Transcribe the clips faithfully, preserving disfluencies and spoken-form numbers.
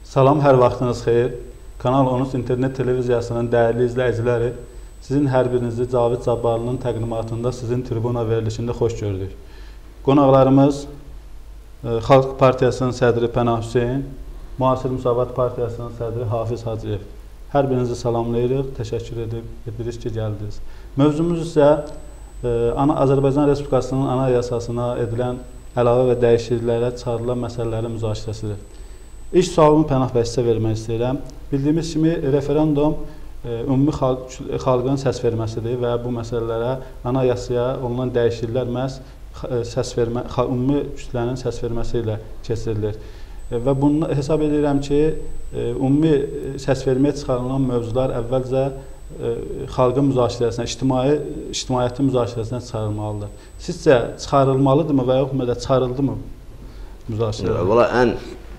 Salam, hər vaxtınız xeyir. Kanal on üç internet televiziyasının dəyərli izləyiciləri, sizin hər birinizi Cavid Cabbarlının təqdimatında sizin tribuna verilişində xoş gördük. Qonaqlarımız Xalq Partiyasının sədri Pənah Hüseyn, Müasir Müsavat Partiyasının sədri Hafiz Hacıyev. Hər birinizi salamlayırıq, təşəkkür edirik ki, gəldiniz. Mövzumuz isə Azərbaycan Respublikasının anayasasına edilən əlavə və dəyişikliklərə çıxarılan məsələlərin müzakirəsidir. İlk sualımı Pənah bəy sizə vermək istəyirəm. Bildiyimiz kimi referendum ümumi xalqın səs verməsidir və bu məsələlərə anayasaya olunan dəyişikliklər məhz səs vermə, ümumi kütlənin səs verməsi ilə keçirilir. Və bunu hesab edirəm ki, ümumi səs verməyə çıxarılan mövzular əvvəlcə xalqın müzakirəsinə, ictimai, ictimaiyyətin müzakirəsinə çıxarılmalıdır. Sizcə çıxarılmalıdırmı və yoxsa da çıxarıldımı müzakirələr? Valla ən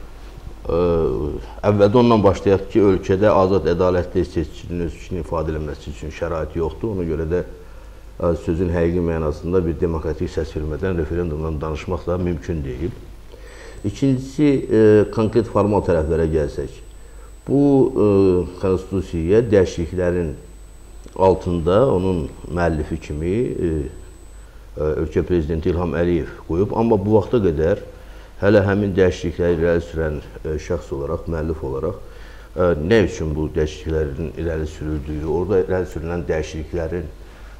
əvvəldə ondan başlayaq ki, ölkədə azad, ədalətli seçicinin öz fikrini ifadə edilməsi üçün şərait yoxdur. Ona görə də sözün həqiqi mənasında bir demokratik səs vermədən referendumdan danışmaq da mümkün deyil. İkincisi, konkret formal tərəflərə gəlsək, bu konstitusiyaya dəyişikliklərin altında onun müəllifi kimi ölkə prezidenti İlham Əliyev qoyub, amma bu vaxta qədər hələ həmin dəyişiklikləri irəli sürən şəxs olaraq, müəllif olaraq nə üçün bu dəyişikliklərin irəli sürüldüyü, orada irəli sürülən dəyişikliklərin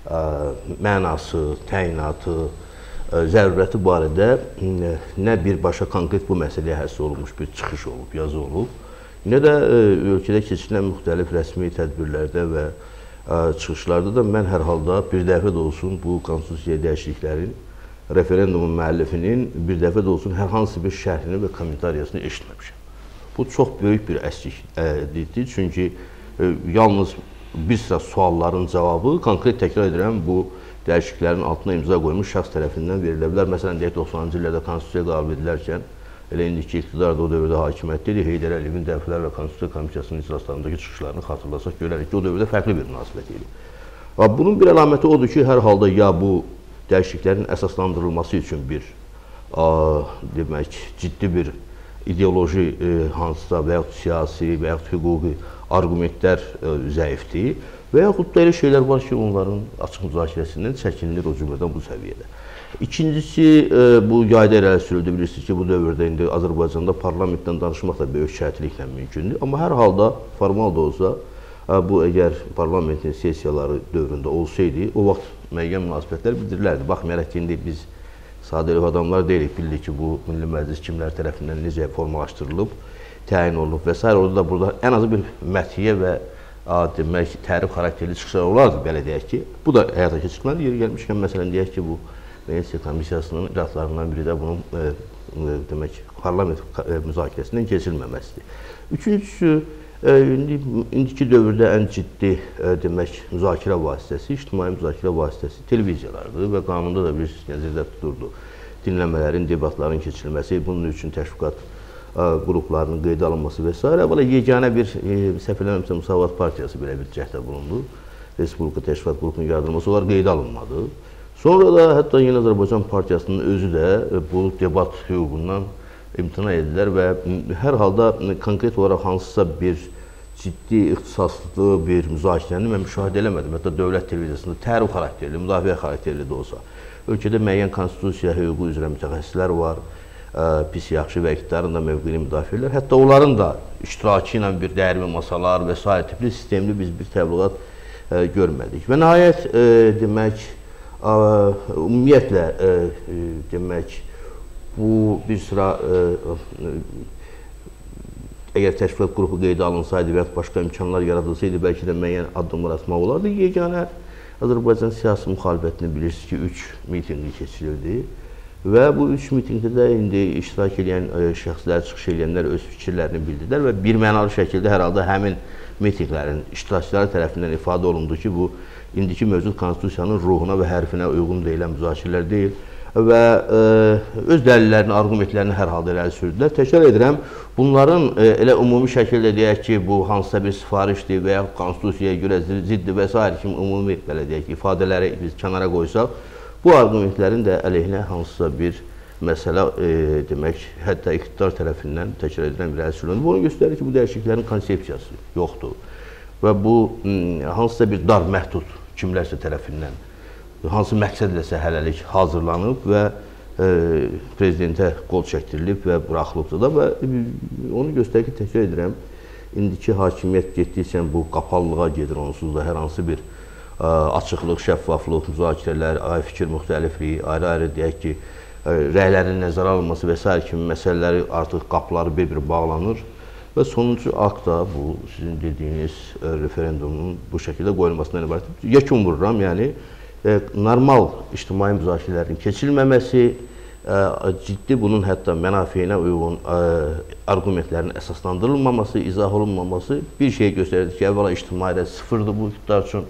mənası, təyinatı, zərurəti barədə nə birbaşa konkret bu məsələyə həsr olunmuş bir çıxış olub, yazı olub, nə də ölkədə keçirilən müxtəlif rəsmi tədbirlərdə və çıxışlarda da mən hər halda bir dəfə də olsun bu konstitusiyaya dəyişikliklərin referendumun müəllifinin bir dəfə də olsun hər hansı bir şərhini və kommentariyasını eşitməmişəm. Bu çox böyük bir əskiklikdir, çünki yalnız bir sıra sualların cavabı, konkret təkrar edirəm, bu dəyişikliklərin altına imza qoymuş şəxs tərəfindən verilə bilər. Məsələn, deyək, doxsanıncı illərdə konstitusiya qəbul edilərkən, elə indiki iqtidar da o dövrdə hakimiyyətdə idi, Heydər Əliyevin dəfələrlə Konstitusiya Komissiyasının iclaslarındakı çıxışlarını xatırlasaq, görərik ki, o dövrdə fərqli bir münasibət idi. Bunun bir əlaməti odur ki, hər halda ya bu dəyişikliklərin əsaslandırılması üçün bir demək, ciddi bir ideoloji hansısa və yaxud siyasi və yaxud hüquqi argumentlər zəifdir və yaxud da elə şeylər var ki, onların açıq müzakirəsindən çəkinilir o cümlədən bu səviyyədə. İkincisi, bu yayda irəli sürüldü, bilirsiniz ki, bu dövrdə indi Azərbaycanda parlamentdən danışmaq da böyük şərtliklə mümkündür. Amma hər halda, formal da olsa, bu əgər parlamentin sessiyaları dövründə olsaydı, o vaxt müəyyən münasibətlər bildirilərdi. Baxmayaraq ki, indi biz sadə adamlar deyilik, bildik ki, bu Milli Məclis kimlər tərəfindən necə formalaşdırılıb, təyin olunub və s. Orada da burada ən azı bir məthiyə və demək, tərif xarakterli çıxışlar olardı, belə deyək ki, bu da həyata keçirilməli. Yeri gəlmişkən, məsələn, deyək ki, bu Venesiya Komissiyasının icraatlarından biri də bunun demək, parlament müzakirəsindən keçirilməməsidir. Üçüncüsü, indiki dövrdə ən ciddi demək, müzakirə vasitəsi, ictimai müzakirə vasitəsi televiziyalardır və qanunda da bir nəzərdə tuturdu. Dinləmələrin, debatların keçirilməsi, bunun üçün təşviqat qruplarının qeydə alınması və s. Əvvəla yeganə bir, səhv eləmirəmsə, Müsavat Partiyası belə bir cəhdə bulundu. Respublika Təşviqat Qrupunun yaradılması, onlar qeydə alınmadı. Sonra da hətta Yeni Azərbaycan Partiyasının özü də bu debat hüququndan imtina edilər və hər halda konkret olaraq hansısa bir ciddi, ixtisaslı bir müzakirəni mən müşahidə eləmədim. Hətta dövlət televiziyasında tərif xarakterli, müdafiə xarakterli də olsa. Ölkədə müəyyən konstitusiya hüququ üzrə mütəxəssislər var, pis, yaxşı və iqtidarın da mövqeyini müdafiə edirlər. Hətta onların da iştirakı ilə bir dəyərli masalar və s. tipli sistemli biz bir təbliğat görmədik. Və nəhayət, demək, ümumiyyətlə, demək, bu bir sıra əgər təşkilat qrupu qeydə alınsaydı və başqa imkanlar yaradılsaydı, bəlkə də müəyyən addımlar atmaq olardı. Yeganə Azərbaycan siyasi müxalifətini bilirsiniz ki, üç mitinqi keçirildi və bu üç mitinqdə də indi iştirak edən şəxslər, çıxış edənlər öz fikirlərini bildirdilər və bir mənalı şəkildə hər halda həmin mitinqlərin iştirakçıları tərəfindən ifadə olundu ki, bu indiki mövcud konstitusiyanın ruhuna və hərfinə uyğun deyilən müzakirələr deyil və öz dəlillərini, argumentlərini hər halda irəli sürdülər. Təkrar edirəm, bunların elə ümumi şəkildə deyək ki, bu hansısa bir sifarişdir və ya konstitusiyaya görə ziddir və s. kimi ümumi belə deyək ki, ifadələri biz kənara qoysaq, bu argumentlərin də əleyhinə hansısa bir məsələ e, demək, hətta iqtidar tərəfindən təkrar edilən bir əslində. Bu onu göstərir ki, bu dəyişikliklərin konsepsiyası yoxdur və bu hansısa bir dar məhdud kimlərsə tərəfindən hansı məqsədləsə hələlik hazırlanıb və e, prezidentə qol çəkdirilib və buraxılıbdır da və onu göstərir ki, təkrar edirəm, indiki hakimiyyət getdikcə bu qapalılığa gedir, onsuz da hər hansı bir ə, açıqlıq, şəffaflıq, müzakirələr, ay fikir müxtəlifliyi, ayrı-ayrı deyək ki, ə, rəylərin nəzərə alınması və s. kimi məsələləri artıq qapıları bir-bir bağlanır və sonuncu akt da bu sizin dediyiniz ə, referendumun bu şəkildə qoyulmasından ibarət. Yekun vururam, yəni ə, normal ictimai müzakirələrin keçilməməsi, ciddi bunun hətta mənafeyinə uyğun ə, argumentlərin əsaslandırılmaması, izah olunmaması bir şey göstərir ki, əvvəla ictimaiyyət sıfırdır bu iqtidar üçün.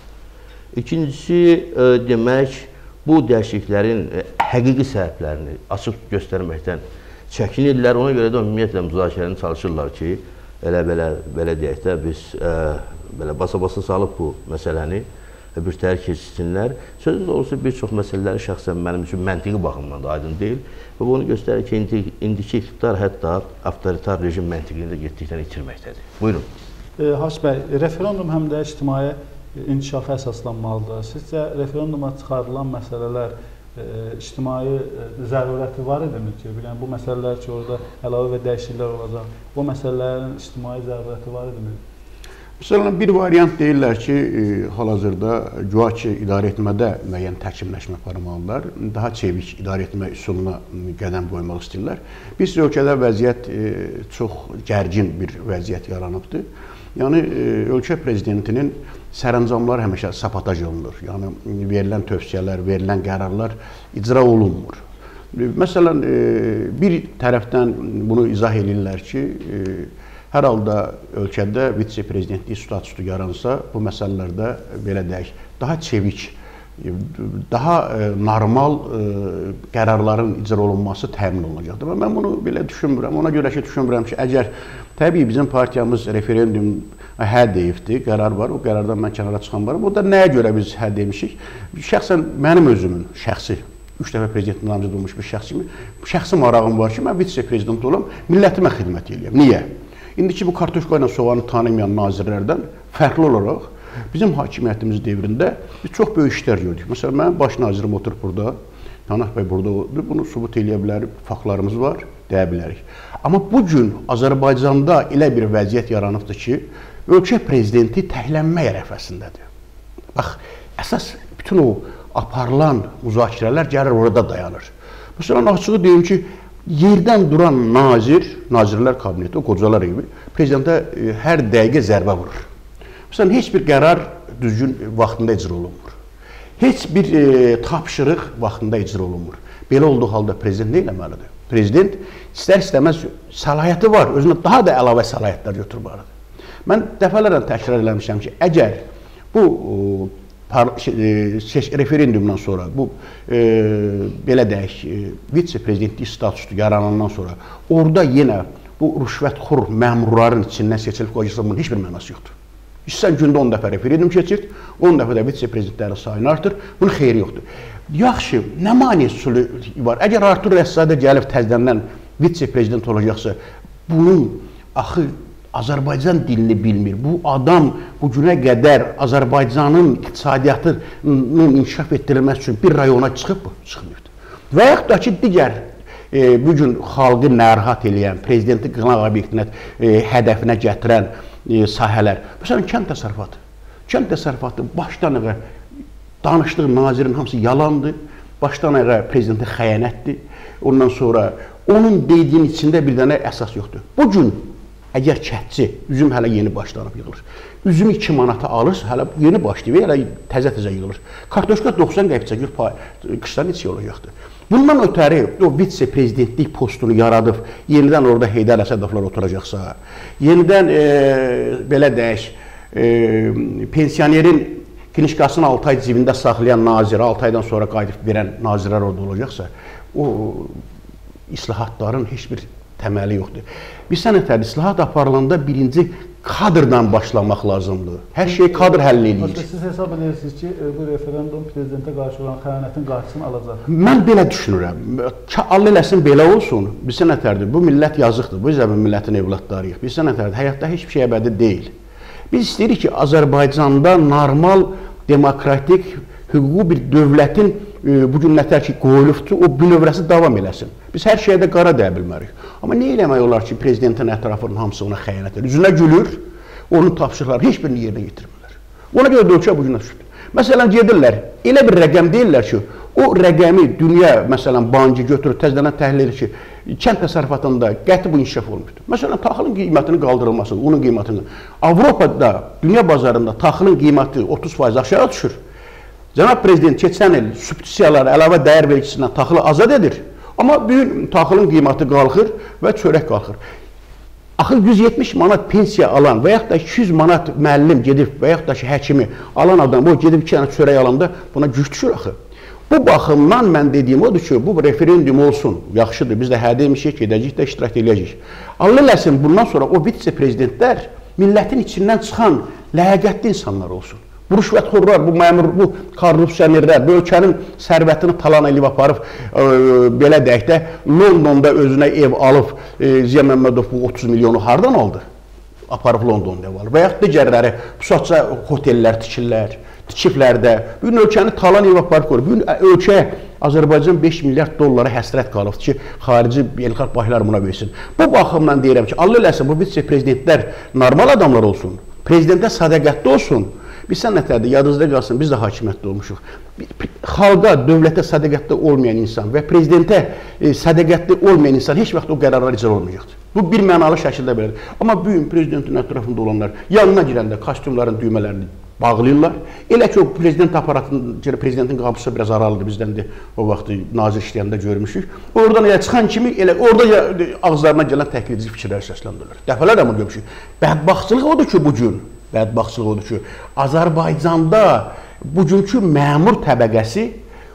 İkincisi, ə, demək, bu dəyişikliklərin ə, həqiqi səbəblərini açıq göstərməkdən çəkinirlər. Ona görə də ümumiyyətlə müzakirəni çalışırlar ki, elə belə, belə deyək də, biz ə, belə basa-basa salıb bu məsələni bir təhər keçsinlər. Sözü doğrusu bir çox məsələləri şəxsən mənim üçün məntiqi baxımdan da aydın deyil və bunu göstərir ki, indi, indiki iqtidar hətta avtoritar rejim məntiqini də getdikdən itirməkdədir. Buyurun. E, Haş bəy, referendum həm də ictimai inkişafa əsaslanmalıdır. Sizcə referenduma çıxarılan məsələlər e, ictimai e, zərurəti var idimi ki? Yəni, bu məsələlər ki, orada əlavə və dəyişikliklər olacaq, bu məsələlərin ictimai zərurəti var idimi? Məsələn, bir variant deyirlər ki, hal-hazırda güya ki, idarə etmədə müəyyən təkmilləşmə aparmalılar, daha çevik idarə etmə üsuluna qədəm qoymaq istəyirlər. Biz ölkədə vəziyyət çox gərgin bir vəziyyət yaranıbdır. Yəni, ölkə prezidentinin sərəncamları həmişə sabotaj olunur. Yəni, verilən tövsiyələr, verilən qərarlar icra olunmur. Məsələn, bir tərəfdən bunu izah edirlər ki, hər halda ölkədə vitse-prezidentlik statusu yaransa, bu məsələlərdə belə deyək, daha çevik, daha normal qərarların icra olunması təmin olunacaqdır. Və mən bunu belə düşünmürəm. Ona görə ki, düşünmürəm ki, əgər təbii bizim partiyamız referendum hə deyibdir, qərar var, o qərardan mən kənara çıxan varam. O da nəyə görə biz hə demişik? Şəxsən mənim özümün şəxsi, üç dəfə prezident namizəd olmuş bir şəxs kimi, şəxsi marağım var ki, mən vitse-prezident olam, millətimə xidmət edəyəm. Niyə? İndiki bu kartoşka ilə soğanı tanımayan nazirlərdən fərqli olaraq bizim hakimiyyətimiz devrində biz çox böyük işlər gördük. Məsələn, mənim baş nazirim oturub burada, Tanah bəy burada oldu, bunu sübut eləyə bilərik, faktlarımız var, deyə bilərik. Amma bugün Azərbaycanda elə bir vəziyyət yaranıbdır ki, ölkə prezidenti təhlənmə ərəfəsindədir. Bax, əsas bütün o aparılan müzakirələr gəlir orada dayanır. Məsələn, açığı deyim ki, yerdən duran nazir, nazirlər kabineti, o qocalar gibi, prezidentə e, hər dəqiqə zərbə vurur. Məsələn, heç bir qərar düzgün vaxtında icra olunmur. Heç bir e, tapşırıq vaxtında icra olunmur. Belə olduğu halda prezident nə eləməlidir? Prezident istər-istəməz səlahiyyəti var, özünə daha da əlavə səlahiyyətlər götürməlidir. Mən dəfələrlə təkrar eləmişəm ki, əgər bu o, referendumdan sonra, bu e, belə deyək, e, vitse-prezidentlik statusu yaranandan sonra orada yenə bu rüşvətxor məmurların içindən seçilib qoyacaqsa, heç bir mənası yoxdur. İstəsən gündə on dəfə referendum keçir, on dəfə də vitse-prezidentlərin sayını artır, bunun xeyri yoxdur. Yaxşı, nə mani üsulu var? Əgər Artur Rəssadə gəlib təzədən vitse-prezident olacaqsa, bunun axı Azərbaycan dilini bilmir. Bu adam bu günə qədər Azərbaycanın iqtisadiyyatının inkişaf etdirilməsi üçün bir rayona çıxıb mı? Çıxmıyordu. Və yaxud da ki, digər e, bugün xalqı narahat eləyən, prezidenti qınaq obyektinə, e, hədəfinə gətirən e, sahələr. Məsələn, kənd təsərrüfatı. Kənd təsərrüfatı başdan əvvəl danışdığı nazirin hamısı yalandır. Başdan əvvəl prezidenti xəyanətdir. Ondan sonra onun dediyinin içində bir dənə əsas yoxdur. Bugün əgər kətçi, üzüm hələ yeni başlanıb yığılır. Üzümü iki manata alırsa, hələ yeni başlayıb, hələ təzə-təzə yığılır. Kartoşka doxsan qəpicə gül qışdan içi olacaqdır. Bundan ötəri o vitse-prezidentlik postunu yaradıb, yenidən orada Heydər Əsədovlar oturacaqsa, yenidən e, belə deyək, e, pensionerin knişkasını altı ay cibində saxlayan nazir, altı aydan sonra qayıdıb verən nazirlər orada olacaqsa, o islahatların heç bir təməli yoxdur. Bir sənətər islahat aparılanda birinci kadrdan başlamaq lazımdır. Hər şey kadr həll edir. Siz hesab edirsiniz ki, bu referendum prezidentə qarşı olan xəyanətin qarşısını alacaq. Mən belə düşünürəm. Allah eləsin belə olsun. Bilsə nətərdir? Bu millət yazıqdır. Bu bizə millətin evladlarıyıq. Bilsə nətərdir? Həyatda heç bir şey əbədi deyil. Biz istəyirik ki, Azərbaycanda normal, demokratik, hüquqi bir dövlətin bu gün nətər ki, qoyulubdur, o bünövrəsi davam eləsin. Biz hər şeyə də qara deyə bilmərik. Amma nə eləmək olar ki, prezidentin ətrafının hamısı ona xəyanət edir. Üzünə gülür, onun tapşırıqları heç birini yerinə getirmirlər. Ona görə də ölkə bu günə düşdü. Məsələn, gedirlər, elə bir rəqəm deyirlər ki, o rəqəmi dünya, məsələn, bankı götürür, təzələn təhlil edir ki, kənd təsərrüfatında qəti bu inkişaf olmuşdur. Məsələn, taxılın qiymətinin qaldırılması, unun qiymətinin. Avropada, dünya bazarında taxılın qiyməti otuz faiz aşağı düşür. Cənab Prezident keçən il subsidiyaları, əlavə dəyər vergisindən taxılı azad edir. Amma bu gün taxılın qiyməti qalxır və çörək qalxır. Axı yüz yetmiş manat pensiya alan və yaxud da iki yüz manat müəllim gedib və yaxud da ki, həkimi alan adam, o gedib iki dənə çörək alanda buna güc düşür axı. Bu baxımdan mən dediyim odur ki, bu referendum olsun, yaxşıdır, biz də hə demişik, gedəcək də iştirak edəcəyik. Allah eləsin, bundan sonra o vitse-prezidentlər millətin içindən çıxan ləyaqətli insanlar olsun. Bu rüşvətxorlar, bu məmur, bu korrupsionerlər, bu ölkənin sərvətini talan elib aparıb, e, belə deyək də, Londonda özünə ev alıb, e, Ziya Məmmədov bu otuz milyonu hardan aldı? Aparıb Londonda ev alıb. Və yaxud digərləri, bu saçca hotellər tikirlər, tikiblərdə, bu gün ölkəni talan elib aparıb qoyur. Bu gün ölkəyə Azərbaycan beş milyard dollara həsrət qalıbdır ki, xarici beynəlxalq banklar buna versin. Bu baxımdan deyirəm ki, Allah eləsin, bu vitse-prezidentlər normal adamlar olsun, prezidentə sədaqətli olsun. Biz sən nətərdir, yadınızda qalsın, biz də hakimiyyətdə olmuşuq. Xalqa, dövlətə sədaqətli olmayan insan və prezidentə e, sədaqətli olmayan insan heç vaxt o qərarlar icra olmayacaqdır. Bu bir mənalı şəkildə belədir. Amma bu gün prezidentin ətrafında olanlar yanına girəndə kostyumların düymələrini bağlayırlar. Elə ki, o prezident aparatının, prezidentin qapısı biraz aralıdır bizdən də o vaxtı nazir işləyəndə görmüşük. Oradan elə çıxan kimi, elə orada ya, ağızlarına gələn təklidici fikirlər səsləndirirlər. Dəfələr amma görmüşük. Bədbaxtçılıq odur ki, bu gün. Bədbaxtçılıq odur ki, Azərbaycanda bugünkü məmur təbəqəsi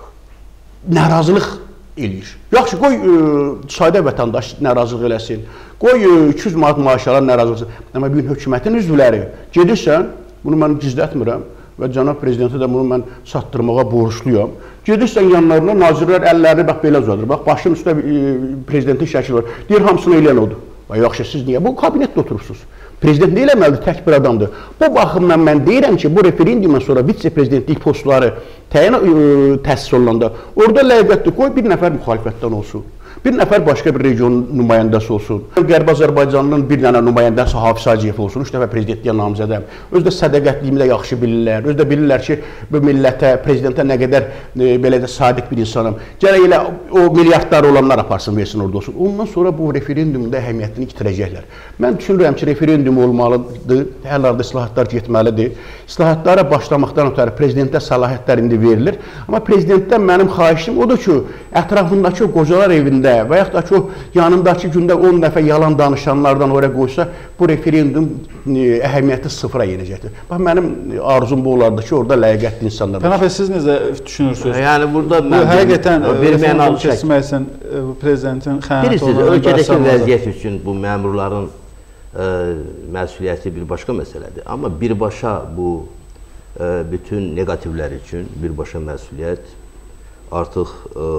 narazılıq eləyir. Yaxşı, qoy e, sadə vətəndaş narazılıq eləsin, qoy e, iki yüz manat maaş alan narazılıq eləsin. Amma bugün hökumətin üzvləri gedirsən, bunu mən gizlətmirəm və cənab prezidentə də bunu mən çatdırmağa borçluyam. Gedirsən yanlarına, nazirlər əllərini bax belə uzadır. Bax, başın üstə e, prezidentin şəkili var. Deyir, hamısını eləyən odur. Yaxşı, siz niyə? Bu kabinetdə oturursunuz. Prezident nə eləməlidir? Tək bir adamdır. Bu baxımdan mən deyirəm ki, bu referendumdan sonra vitse-prezidentlik postları təyin təsis olunanda orada ləyaqətli qoy bir nəfər müxalifətdən olsun. Bir nəfər başqa bir regionun nümayəndəsi olsun. Qərbi Azərbaycanın bir dənə nümayəndəsi Hafiz Hacıyev olsun. Üç dəfə prezidentliyə namizədəm. Özü də sədaqətliyimi də yaxşı bilirlər. Özü də bilirlər ki, bu millətə, prezidentə nə qədər e, belə də sadiq bir insanım. Gərək elə o milyardlar olanlar aparsın, versin orada olsun. Ondan sonra bu referendumda əhəmiyyətini itirəcəklər. Mən düşünürəm ki, referendum olmalıdır, hər halda islahatlar getməlidir. İslahatlara başlamaqdan ötəri prezidentə səlahiyyətlər indi verilir. Amma prezidentdən mənim xahişim odur ki, ətrafındakı qocalar evində və yaxud da ki, o yanındakı gündə on dəfə yalan danışanlardan oraya qoysa, bu referendum e, əhəmiyyəti sıfıra yenəcəkdir. Bax, mənim arzum bu olardı ki, orada ləyaqətli insanlar var. Pənah bəy, siz necə düşünürsünüz? Yəni, burada bu, həqiqətən bir mənalı keçməksin prezidentin xəyanət olduğunu ölkədəki vəziyyət üçün bu məmurların ə, məsuliyyəti bir başqa məsələdir. Amma birbaşa bu ə, bütün negativlər üçün birbaşa məsuliyyət artıq ə,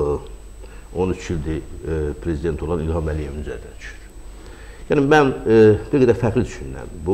on üç ildir e, prezident olan İlham Əliyevin üzərinə düşür. Yəni, mən e, bir qədər fərqli düşünürəm. Bu,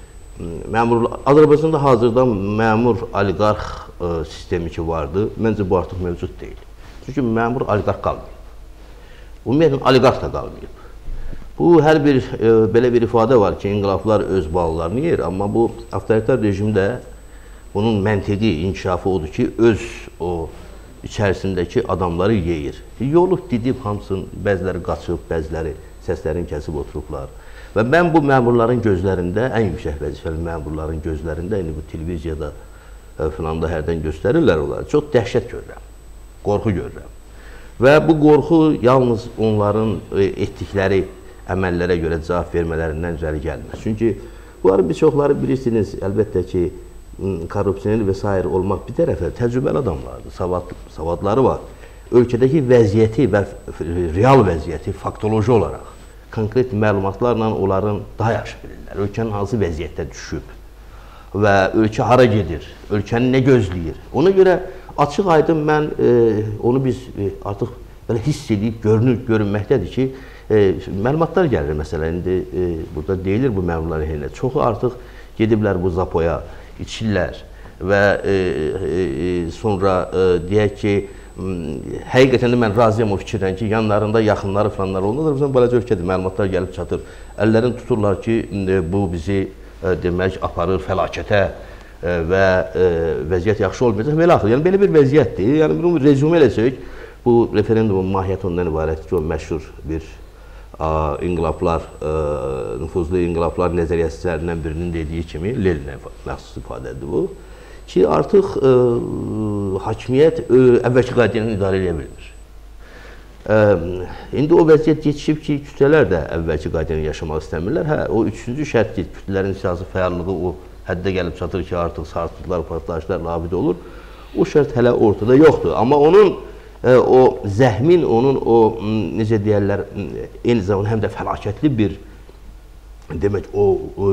məmur, Azərbaycanda hazırda məmur oliqarx e, sistemi ki vardı, məncə bu artıq mövcud deyil. Çünki məmur oliqarx qalmayıb. Ümumiyyətlə, oliqarx da qalmayıb. Bu, hər bir, e, belə bir ifadə var ki, inqilablar öz bağlılarını yer, amma bu, avtoritar rejimdə bunun məntiqi inkişafı odur ki, öz o içərisindəki adamları yeyir. Yolub didib hamısını, bəziləri qaçıb, bəziləri səslərini kəsib oturublar. Və mən bu məmurların gözlərində, ən yüksək vəzifəli məmurların gözlərində, indi bu televiziyada e, filan da hərdən göstərirlər onları, çox dəhşət görürəm, qorxu görürəm. Və bu qorxu yalnız onların e, etdikləri əməllərə görə cavab vermələrindən üzəri gəlmir. Çünki bunların bir çoxları bilirsiniz, əlbəttə ki, korrupsioner və s. olmaq bir tərəfə təcrübəli adamlardır, savad, savadları var. Ölkədəki vəziyyəti və real vəziyyəti faktoloji olaraq konkret məlumatlarla onların daha yaxşı bilirlər. Ölkənin hansı vəziyyətdə düşüb və ölkə hara gedir, ölkəni nə gözləyir. Ona görə açıq aydın mən e, onu biz e, artıq belə hiss edib, görünür, görünməkdədir ki, e, məlumatlar gəlir məsələn, indi e, burada deyilir bu məlumatların helinə. Çoxu artıq gediblər bu Zapoya, içirlər və e, e, sonra e, deyək ki, həqiqətən də mən razıyam o fikirdən ki, yanlarında yaxınları falanlar olmalıdır. Bizdən balaca ölkədir, məlumatlar gəlib çatır. Əllərini tuturlar ki, bu bizi demək aparır fəlakətə və vəziyyət yaxşı olmayacaq. Belə axır. Yəni belə bir vəziyyətdir. Yəni bunu rezümə eləsək, bu referendumun mahiyyəti ondan ibarətdir ki, o məşhur bir inqilablar, nüfuzlu inqilablar nəzəriyyəsilərindən birinin dediyi kimi, Leninə məxsus ifadədir bu. Ki, artıq ə, hakimiyyət ə, əvvəlki qaydayla idarə edə bilmir. Ə, indi o vəziyyət yetişib ki, kütlələr də əvvəlki qaydayla yaşamaq istəmirlər. Hə, o üçüncü şərt ki, kütlələrin siyasi fəallığı o həddə gəlib çatır ki, artıq sarsıntılar, partlayışlar labid olur. O şərt hələ ortada yoxdur. Amma onun ə, o zəhmin, onun o, necə deyərlər, eyni zamanda həm də fəlakətli bir, demək, o, o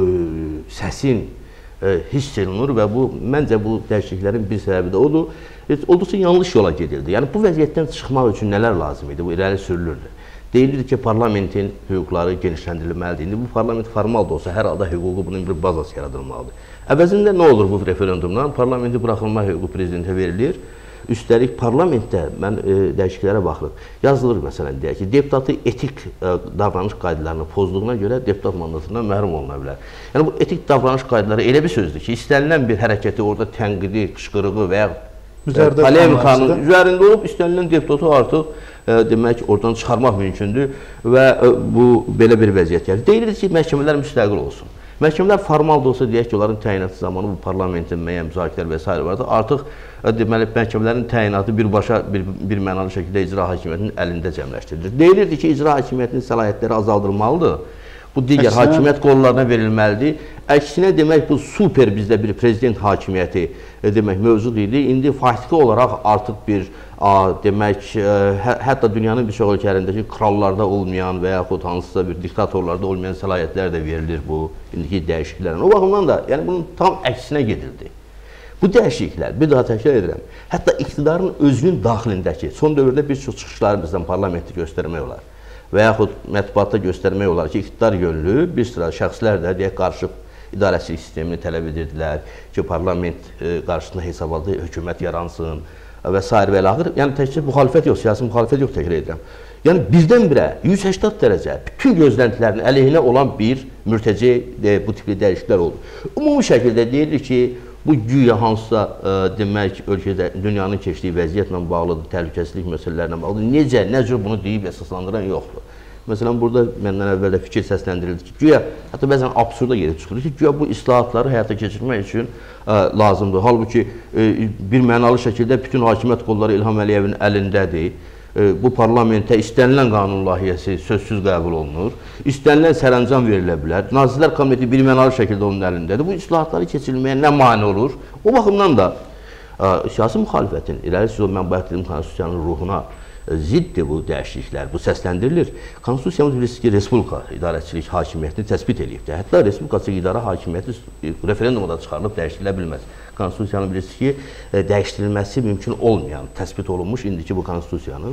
səsin hiss olunur və bu, məncə bu dəyişikliklərin bir səbəbi də odur. Olduqca yanlış yola gedildi. Yəni, bu vəziyyətdən çıxmaq üçün nələr lazım idi? Bu, irəli sürülürdü. Deyilirdi ki, parlamentin hüquqları genişləndirilməlidir. İndi bu parlament formal da olsa, hər halda hüququ bunun bir bazası yaradılmalıdır. Əvəzində nə olur bu referendumdan? Parlamenti buraxılma hüququ prezidentə verilir. Üstəlik, parlamentdə, mən e, dəyişikliklərə baxırıq, yazılır məsələn, deyək ki, deputatı etik e, davranış qaydalarını pozduğuna görə deputat mandatından məhrum oluna bilər. Yəni, bu etik davranış qaydaları elə bir sözdür ki, istənilən bir hərəkəti orada tənqidi, qışqırığı və ya e, polemikanın üzərində olub, istənilən deputatı artıq e, demək, oradan çıxarmaq mümkündür və e, bu, belə bir vəziyyət gəlir. Deyilir ki, məhkəmələr müstəqil olsun. Məhkəmələr formal da olsa, deyək ki, onların təyinatı zamanı bu parlamentin müəyyən müzakirələr və s. vardır. Artıq deməli, məhkəmələrin təyinatı birbaşa, bir, bir mənalı şəkildə icra hakimiyyətinin əlində cəmləşdirilir. Deyilirdi ki, icra hakimiyyətinin səlahiyyətləri azaldılmalıdır. Bu digər Əksinə... hakimiyyət qollarına verilməlidir. Əksinə demək, bu super bizdə bir prezident hakimiyyəti demək mövcud idi. İndi faktiki olaraq artıq bir a, demək, hə, hətta dünyanın bir çox ölkələrindəki krallarda olmayan və yaxud hansısa bir diktatorlarda olmayan səlahiyyətlər də verilir bu indiki dəyişikliklərin. O baxımdan da, yəni bunun tam əksinə gedildi. Bu dəyişikliklər, bir daha təkrar edirəm, hətta iqtidarın özünün daxilindəki, son dövrdə bir çox çıxışları bizdən parlamentdə göstərmək olar və yaxud mətbuatda göstərmək olar ki, iqtidar yönlü bir sıra şəxslər də deyək, qarışıb idarəçilik sistemini tələb edirdilər ki, parlament e, qarşısında hesabatlı hökumət yaransın və s. və ilaxır. Yəni, təkcə müxalifət yox, siyasi müxalifət yox, təkrar edirəm. Yəni, birdən-birə yüz səksən dərəcə bütün gözləntilərin əleyhinə olan bir mürtəci e, bu tipli dəyişikliklər oldu. Ümumi şəkildə deyilir ki, bu güya hansısa e, demək ölkədə dünyanın keçdiyi vəziyyətlə bağlıdır, təhlükəsizlik məsələlərlə bağlıdır. Necə, nə cür bunu deyib əsaslandıran yoxdur. Məsələn, burada məndən əvvəldə fikir səsləndirildi ki, güya, hətta bəzən absurda gedib çıxır ki, güya bu islahatları həyata keçirmək üçün ə, lazımdır. Halbuki ə, bir mənalı şəkildə bütün hakimiyyət qolları İlham Əliyevin əlindədir. Ə, bu parlamentə istənilən qanun layihəsi sözsüz qəbul olunur. İstənilən sərəncam verilə bilər. Nazirlər Komiteti bir mənalı şəkildə onun əlindədir. Bu islahatları keçirilməyə nə mane olur? O baxımdan da ə, siyasi müxalifətin, irəli sürü mən bayaq dedim, konstitusiyanın ruhuna ziddir bu dəyişikliklər, bu səsləndirilir. Konstitusiyamız bilirsiz ki, Respublika idarəçilik hakimiyyətini təsbit edibdir. Hətta Respublikası idarə hakimiyyəti referendumda çıxarılıb dəyişdirilə bilməz. Konstitusiyanın bilirsiniz ki, dəyişdirilməsi mümkün olmayan, təsbit olunmuş indiki bu konstitusiyanın,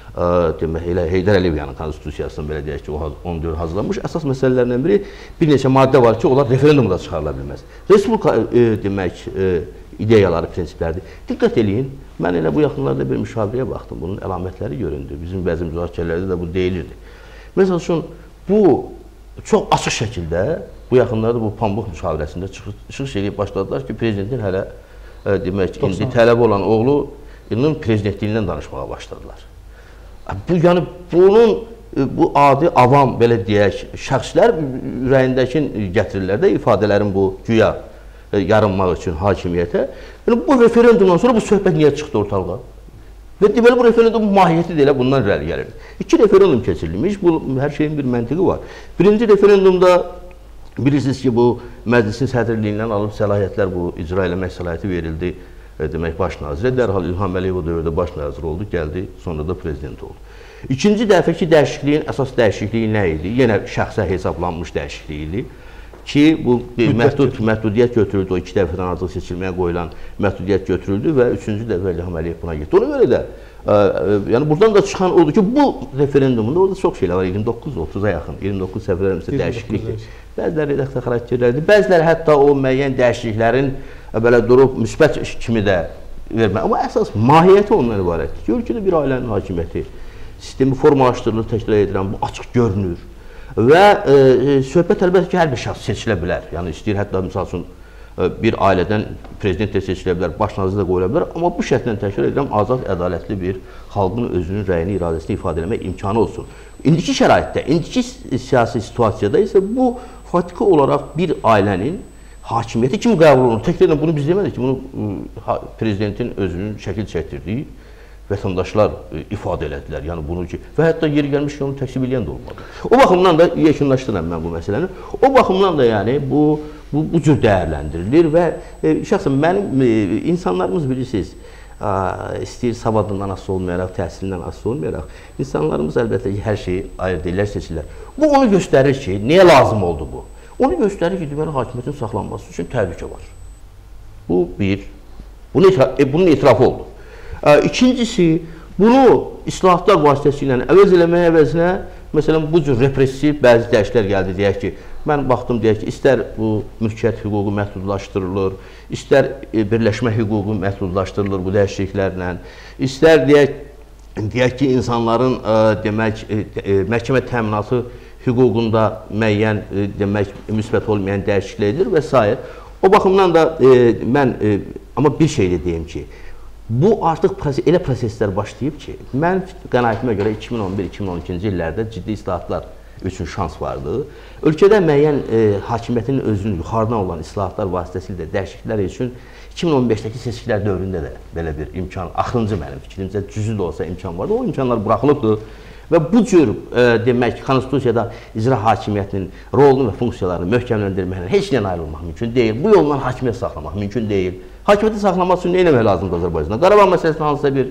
demək, elə Heydər Əliyeviyanın konstitusiyasının belə deyək ki, o on dörd hazırlanmış əsas məsələlərindən biri bir neçə maddə var ki, onlar referendumda çıxarıla bilməz. Respublika demək, ideyaları, prinsiplərdir. Diqqət eləyin, mən elə bu yaxınlarda bir müşavirəyə baxdım, bunun əlamətləri göründü. Bizim bəzi müzakirələrdə də bu deyilirdi. Məsəl üçün, bu çox açıq şəkildə bu yaxınlarda bu pambıq müşavirəsində çıxış edib başladılar ki, prezidentin hələ e, demək, indi tələb olan oğlunun prezidentliyindən danışmağa başladılar. Bu, yəni, bunun bu adi avam, belə deyək, şəxslər ürəyindəki gətirirlər də ifadələrin bu güya yarınmaq üçün hakimiyyətə. Yəni, bu referendumdan sonra bu söhbət niyə çıxdı ortalığa? Və deməli, bu referendumun mahiyyəti də elə bundan irəli gəlir. İki referendum keçirilmiş, bu hər şeyin bir məntiqi var. Birinci referendumda bilirsiniz ki, bu məclisin sədrliyindən alıb səlahiyyətlər, bu icra eləmək səlahiyyəti verildi demək baş naziri. Dərhal İlham Əliyev o dövrdə baş nazir oldu, gəldi, sonra da prezident oldu. İkinci dəfəki dəyişikliyin əsas dəyişikliyi nə idi? Yenə şəxsə hesablanmış dəyişiklik idi ki, bu məhdud, məhdudiyyət götürüldü, o iki dəfədən artıq seçilməyə qoyulan məhdudiyyət götürüldü və üçüncü dəfə İlham Əliyev buna getdi. Ona görə də, ə, ə, yəni buradan da çıxan odur ki, bu referendumunda orada çox şeylər var, iyirmi doqquz otuz'a yaxın, iyirmi doqquz səfərlərimizdə dəyişiklikdir. Bəziləri redaksiya xarakterləridir, bəziləri hətta o müəyyən dəyişikliklərin belə durub müsbət kimi də vermək. Amma əsas mahiyyəti ondan ibarətdir ki, ölkədə bir ailənin hakimiyyəti sistemi formalaşdırılır, təkrar edirəm, bu açıq görünür. Və e, söhbət əlbəttə ki, hər bir şəxs seçilə bilər. Yəni, istəyir hətta, misal üçün, e, bir ailədən prezident də seçilə bilər, baş nazir də qoyula bilər. Amma bu şərtlə təkrar edirəm, azad, ədalətli bir xalqın özünün rəyini, iradəsini ifadə etmək imkanı olsun. İndiki şəraitdə, indiki siyasi situasiyada isə bu faktiki olaraq bir ailənin hakimiyyəti kimi qəbul olunur. Təkrar edirəm, bunu biz demədik ki, bunu prezidentin özünün şəkil çəkdirdiyi vətəndaşlar ifadə elədilər, yəni bunu ki, və hətta yeri gəlmiş ki, onu təksib eləyən də olmadı. O baxımdan da yekunlaşdıram mən bu məsələni. O baxımdan da yəni bu, bu, bu cür dəyərləndirilir və e, şəxsən mənim, e, insanlarımız bilirsiniz, ə, istəyir savadından asılı olmayaraq, təhsilindən asılı olmayaraq, insanlarımız əlbəttə ki, hər şeyi ayırt edirlər, seçirlər. Bu onu göstərir ki, niyə lazım oldu bu? Onu göstərir ki, deməli, hakimiyyətin saxlanması üçün təhlükə var. Bu bir, bunun, etiraf, e, bunun etirafı oldu. İkincisi, bunu islahatlar vasitəsilə əvəz eləməyə əvəzinə, məsələn, bu cür repressiv bəzi dəyişikliklər gəldi, deyək ki, mən baxdım, deyək ki, istər bu mülkiyyət hüququ məhdudlaşdırılır, istər birləşmə hüququ məhdudlaşdırılır bu dəyişikliklərlə, istər deyək, deyək ki, insanların demək, məhkəmə təminatı hüququnda müəyyən, demək, müsbət olmayan dəyişiklik edilir və s. O baxımdan da mən, amma bir şey də deyim ki, bu artıq elə proseslər başlayıb ki, mən qənaətimə görə iki min on bir iki min on ikinci illərdə ciddi islahatlar üçün şans vardı. Ölkədə müəyyən e, hakimiyyətin özünün yuxarıdan olan islahatlar vasitəsilə dəyişikliklər üçün iki min on beşdəki seçkilər dövründə də belə bir imkan, axırıncı mənim fikrimcə cüzi də olsa imkan vardı. O imkanlar buraxılıbdır və bu cür e, demək, konstitusiyada icra hakimiyyətinin rolunu və funksiyalarını möhkəmləndirməklə heç nəyə nail olmaq mümkün deyil. Bu yolla hakimiyyət saxlamaq mümkün deyil. Hakimiyyəti saxlamaq üçün nə eləmək lazımdır Azərbaycanda? Qarabağ məsələsində hansısa bir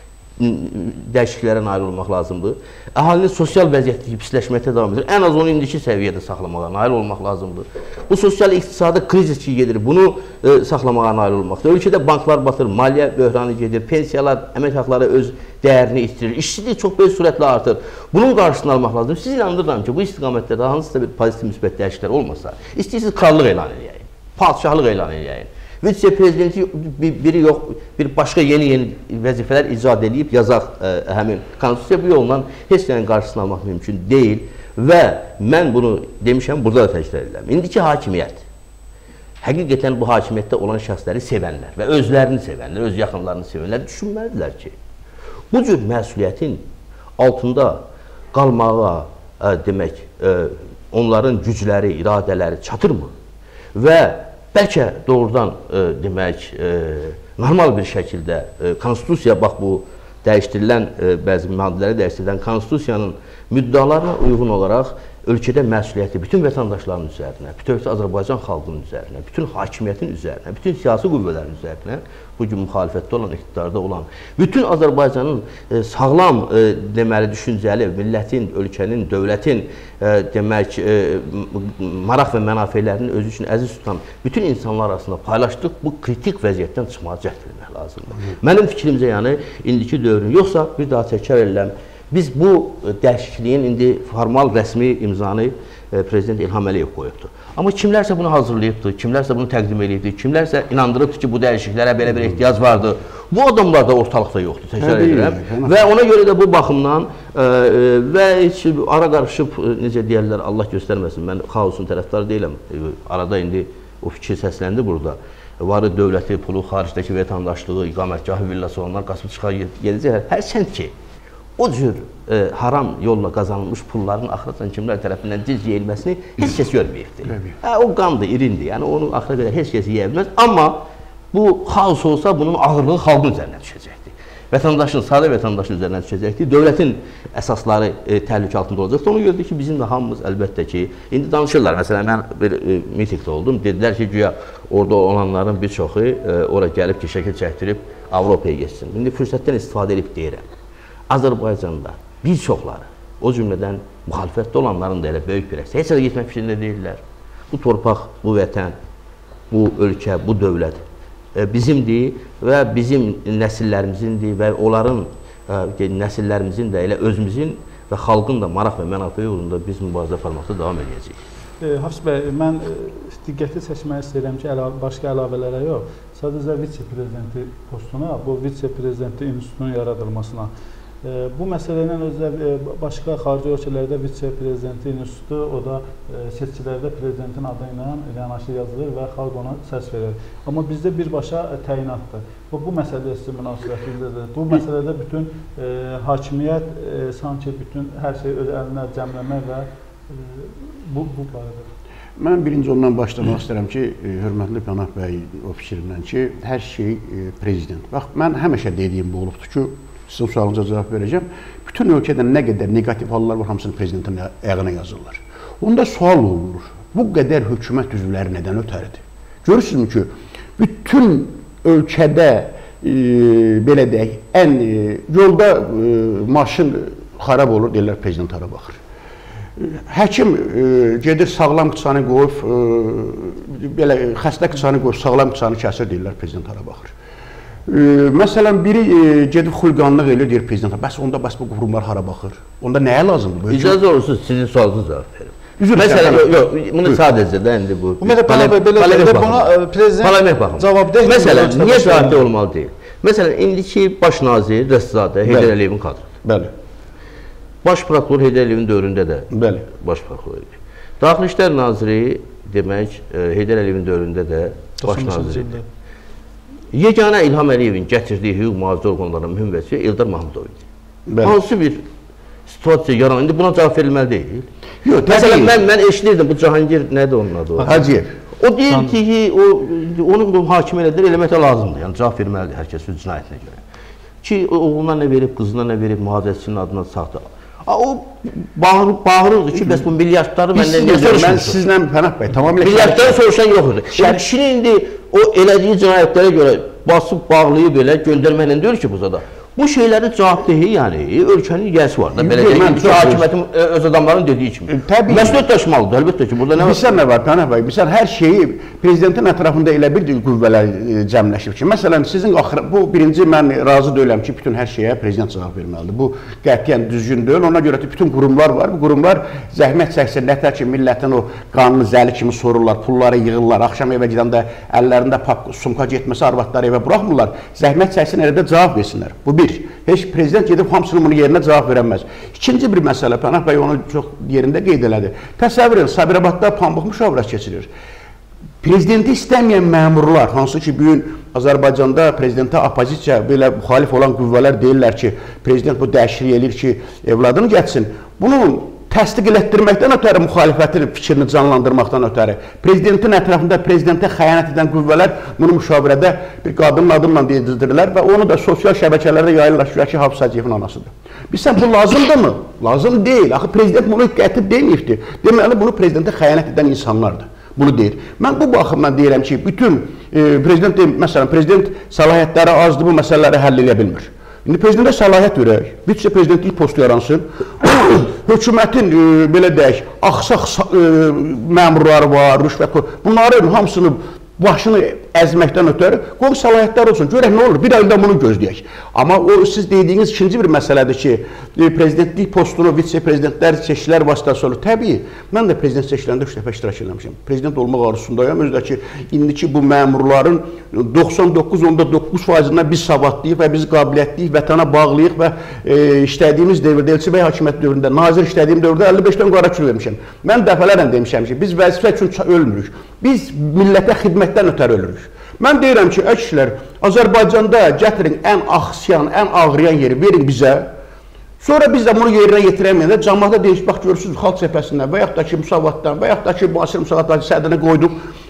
dəyişikliklərə nail olmaq lazımdır. Əhalinin sosial vəziyyəti pisləşməkdə davam edir. Ən az onu indiki səviyyədə saxlamağa nail olmaq lazımdır. Bu sosial-iqtisadi krizis ki gedir, bunu e, saxlamağa nail olmaqdır. Ölkədə banklar batır, maliyyə böhranı gedir, pensiyalar, əmək haqları öz dəyərini itirir, işçilik çox böyük sürətlə artır. Bunun qarşısını almaq lazımdır. Siz inandırıram ki, bu istiqamətdə daha hansısa bir pozitiv müsbət dəyişikliklər olmasa, istəyirsiniz krallıq elan edəyək, padşahlıq elan edəyək. Vitse-prezidenti biri yox, bir başqa yeni-yeni vəzifələr icad edib yazaq ə, həmin konstitusiya, bu yolla heç nəyin qarşısını almaq mümkün deyil və mən bunu demişəm, burada da təkrar edirəm. İndiki hakimiyyət, həqiqətən bu hakimiyyətdə olan şəxsləri sevənlər və özlərini sevənlər, öz yaxınlarını sevənlər düşünməlidirlər ki, bu cür məsuliyyətin altında qalmağa ə, demək, ə, onların gücləri, iradələri çatırmı və bəlkə doğrudan e, demək, e, normal bir şəkildə e, konstitusiya, bax bu dəyişdirilən, e, bəzi maddələri dəyişdirilən konstitusiyanın müddalarına uyğun olaraq ölkədə məsuliyyəti bütün vətəndaşların üzərinə, bütün Azərbaycan xalqının üzərinə, bütün hakimiyyətin üzərinə, bütün siyasi qüvvələrin üzərinə, bugün müxalifətdə olan, iqtidarda olan, bütün Azərbaycanın e, sağlam, e, deməli, düşüncəli, millətin, ölkənin, dövlətin, e, demək, e, maraq və mənafelərinin özü üçün əziz tutan bütün insanlar arasında paylaşdıq, bu kritik vəziyyətdən çıxmağa cəhd etmək lazımdır. Mənim fikrimcə, yəni, indiki dövrün, yoxsa bir daha təkrar edirəm, biz bu dəyişikliyin indi formal rəsmi imzanı Prezident İlham Əliyev qoyubdur. Amma kimlərsə bunu hazırlayıbdır, kimlərsə bunu təqdim edibdir, kimlərsə inandırıbdır ki, bu dəyişikliklərə belə bir ehtiyac vardır. Bu adamlar da ortalıqda yoxdur, təkrar edirəm. Və ona görə də bu baxımdan və heç ara qarışıb, necə deyərlər, Allah göstərməsin, mən xaosun tərəfdarı deyiləm. Arada indi o fikir səsləndi burada. Varı dövləti, pulu, xaricdəki vətəndaşlığı, iqamətgahı, villası olanlar qasıb çıxar gedəcək. Hər kənd ki, o cür e, haram yolla qazanılmış pulların axıracan kimlər tərəfindən ciz yeyilməsini heç kəs görməyibdir. Hə, o qandır, irindir, yəni onu axıra qədər heç kəs yeyə bilməz. Amma bu xaos olsa, bunun ağırlığı xalqın üzərinə düşəcəkdir. vətəndaşın, sadə vətəndaşın üzərindən düşəcəkdir. Dövlətin əsasları e, təhlükə altında olacaqdır. Ona görə ki, bizim də hamımız əlbəttə ki, indi danışırlar. Məsələn, mən bir e, mitingdə oldum. Dedilər ki, güya orada olanların bir çoxu e, ora gəlib ki, şəkil çəkdirib Avropaya geçsin. İndi fürsətdən istifadə edib deyirəm. Azərbaycanda bir çoxları, o cümlədən müxalifətdə olanların da elə böyük bir əksəriyyəti heç yerə getmək fikrində deyirlər. Bu torpaq, bu vətən, bu ölkə, bu dövlət bizimdir və bizim nəsillərimizin və onların nəsillərimizin də elə özümüzün və xalqın da maraq və mənafə yolunda biz mübarizə aparmaqda davam edəcəyik. Hafız bəy, mən diqqəti çəkmək istəyirəm ki, əla, başqa əlavələrə yox, sadəcə vitse-prezidenti postuna, bu vitse-prezidenti institutunun yaradılmasına. Bu məsələ ilə özlə başqa xarici ölkələrdə vitse-prezidenti institutu, o da seçkilərdə prezidentin adı ilə yanaşı yazılır və xalq ona səs verir. Amma bizdə birbaşa təyinatdır. Bu, bu məsələdə sizin münasibətinizdir. Bu məsələdə bütün e, hakimiyyət e, sanki bütün hər şeyi öz əlinə cəmləmək və e, bu, bu barədə. Mən birinci ondan başlamaq istəyirəm ki, hörmətli Pənah bəy o fikrindən ki, hər şey prezident. Bax, mən həmişə dediyim bu olubdur ki, sizin sualınıza cavab verəcəm. Bütün ölkədə nə qədər negativ hallar var, hamısını prezidentin ayağına yazırlar. Onda sual olunur, bu qədər hökumət üzvləri nədən ötəridir? Görürsünüz ki, bütün ölkədə e, belə deyək, ən e, yolda e, maşın xarab olur, deyirlər prezident hara baxır. Həkim e, gedir sağlam qıçanı qoyub, e, belə xəstə qıçanı qoyub, sağlam qıçanı kəsir, deyirlər prezident hara baxır. E, məsələn, biri e, gedib xulqanlıq eləyir, deyir prezident, bəs onda bəs bu qurumlar hara baxır? Onda nəyə lazımdır? İcazə olursunuz, sizin sualınızı cavab verim. Məsələn, yox, bunu sadəcə də indi bu... Ümumiyyətlə, belə buna prezident cavab deyil. Məsələn, niyə cavab deyil olmalı deyil? Məsələn, indiki baş nazir Rəssadə Heydər Əliyevin kadrıdır. Bəli. Baş prokuror Heydər Əliyevin dövründə də Bəli. baş prokuror idi. Daxili İşlər naziri demək, Heydər Əliyevin dövründə də baş nazir idi. Yeganə İlham Əliyevin gətirdiyi hüquq mühafizə orqanlarının mühüm vəzifəsi Eldar Mahmudov idi. Bəli. Hansı bir situasiya yaranır? İndi buna cavab verilməli deyil. Yox, məsələn, mən, mən eşidirdim, bu Cahangir nədir onun adı? Hacıyev. O deyir ki, o, onun hakim elədir, eləməkə lazımdır. Yəni, cavab verməlidir hər kəs öz cinayətinə görə. Ki, oğluna nə verib, qızına nə verib, mühafizəçisinin adına saxta. O bağır, bağırırdı ki, bəs bu milyardları məndən niyə soruşmuşdur? Mən sizlə Pənah bəy, tamamilə... Milyardları soruşan yox idi. Yəni, kişinin indi o elədiyi cinayətlərə görə basıb, bağlayıb elə göndərməklə deyir ki, bu zada. Bu şeylərin cavabdehi, yəni, ölkənin yiyəsi var da, belə deyək, hakimiyyətin öz adamların dediyi kimi. Məsuliyyət daşımalıdır, əlbəttə ki, burada nə var? Bilsən nə var, Pənah bəy, bilsən hər şeyi prezidentin ətrafında elə bir qüvvələr cəmləşib ki, məsələn, sizin bu birinci mən razı deyiləm ki, bütün hər şeyə prezident cavab verməlidir. Bu qətiyyən düzgün deyil, ona görə ki, bütün qurumlar var, bu qurumlar zəhmət çəksin, nətər ki, millətin o qanını zəli kimi sorurlar, pulları yığırlar, axşam evə gedəndə əllərində sumka getməsi arvadları evə buraxmırlar, zəhmət çəksin, elə də cavab versinlər. Bu bir. Heç prezident gedib hamısının bunu yerinə cavab verəməz. İkinci bir məsələ, Pənah bəy onu çox yerində qeyd elədi. Təsəvvür edin, Sabirabadda pambıq müşavirəsi keçirir. Prezidenti istəməyən məmurlar, hansı ki, bugün Azərbaycanda prezidentə opozisiya, belə müxalif olan qüvvələr deyirlər ki, prezident bu dəyişiklik eləyir ki, evladını getsin. Bunun təsdiq elətdirməkdən ötəri müxalifətin fikrini canlandırmaqdan ötəri. Prezidentin ətrafında prezidentə xəyanət edən qüvvələr bunu müşavirədə bir qadının adımla deyildirdirlər və onu da sosial şəbəkələrdə yayırlar ki, Hafız Hacıyevin anasıdır. Bilsən, bu lazımdır mı? Lazım deyil. Axı, prezident bunu qətib deməyibdir. Deməli, bunu prezidentə xəyanət edən insanlardır. Bunu deyir. Mən bu baxımdan deyirəm ki, bütün e, prezident, məsələn, prezident səlahiyyətləri azdır, bu məsələləri həll edə bilmir. İndi prezidentə səlahiyyət verək, vitse prezidentlik postu yaransın, hökumətin e, belə deyək, axsaq e, məmurları var, rüşvət, bunların hamısını başını əzməkdən ötəri, qoy səlahiyyətlər olsun, görək nə olur, bir ayda bunu gözləyək. Amma o, siz dediyiniz ikinci bir məsələdir ki, prezidentlik postunu vitse-prezidentlər seçkilər vasitəsi olur. Təbii, mən də prezident seçkilərində üç dəfə iştirak eləmişim. Prezident olmaq arzusundayım, özdə ki, indiki bu məmurların doxsan doqquz nöqtə doqquz faizindən biz savadlıyıq və biz qabiliyyətliyik, vətana bağlıyıq və e, işlədiyimiz dövrdə, Elçi bəy hakimiyyət dövründə, nazir işlədiyim dövrdə əlli beşdən qara kilo vermişəm. Mən dəfələrlə demişəm ki, biz vəzifə üçün ölmürük, biz millətə xidmətdən ötəri ölürük. Mən deyirəm ki, əksilər, Azərbaycanda gətirin ən axsiyan, ən ağrıyan yeri verin bizə, sonra biz də bunu yerinə yetirəməyəndə cəmaata deyək, bax, görürsünüz, xalq cəbhəsindən və yaxud da ki, müsavatdan və yaxud da ki, müasir müsavatdan sədrini qoyduq,